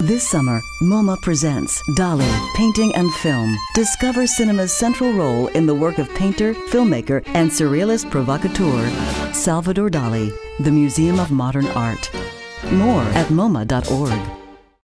This summer, MoMA presents Dalí, Painting and Film. Discover cinema's central role in the work of painter, filmmaker, and surrealist provocateur, Salvador Dalí, the Museum of Modern Art. More at MoMA.org.